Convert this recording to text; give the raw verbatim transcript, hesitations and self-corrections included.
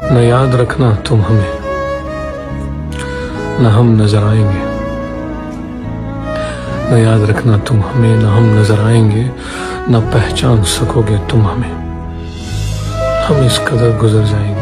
न याद रखना तुम हमें, न हम नजर आएंगे। न याद रखना तुम हमें, न हम नजर आएंगे, न पहचान सकोगे तुम हमें। हम इस कदर गुजर जाएंगे